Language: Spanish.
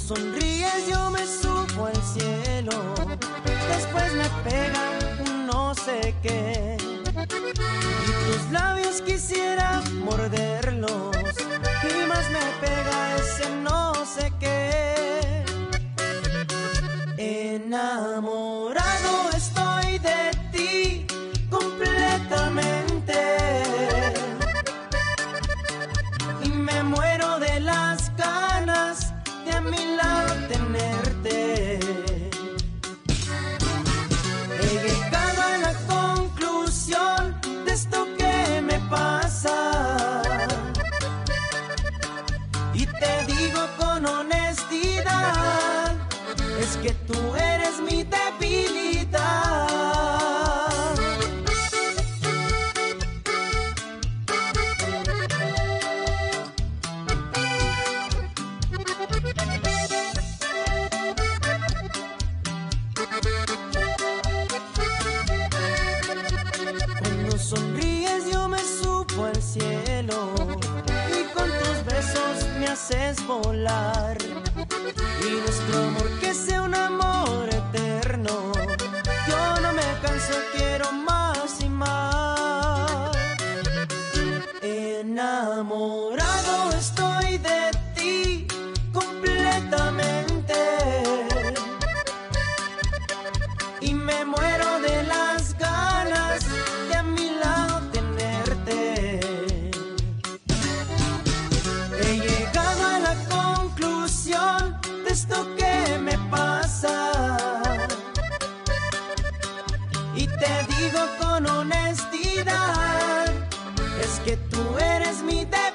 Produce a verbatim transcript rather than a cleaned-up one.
sonríes yo me subo al cielo, después me pega un no sé qué, y tus labios quisiera morderlos, y más me pega ese no sé qué. Enamorado estoy de ti completamente, y me muero de las ganas de a mi lado tenerte. He llegado a la conclusión de esto que me pasa, y te digo con honestidad, es que tú eres mi debilidad. Cuando sonríes yo me subo al cielo, y con tus besos me haces volar, y nuestro amor que sea un amor eterno. Yo no me canso, quiero más y más. Enamorado estoy de ti completamente, y me muero de las ganas de a mi lado tenerte. He llegado a la conclusión de esto que me pasa, y te digo con honestidad, es que tú eres mi debilidad.